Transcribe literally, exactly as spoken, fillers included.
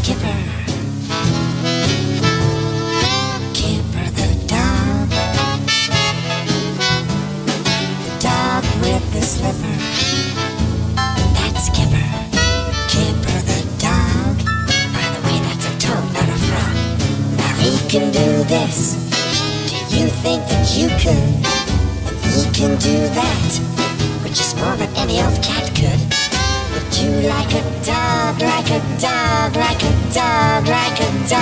Kipper. Kipper the dog. The dog with the slipper. That's Kipper. Kipper the dog. By the way, that's a toad, not a frog. Now he can do this. Do you think that you could? He can do that, which is more than any old cat could. Would you like a dog, like a dog, like a dog, like a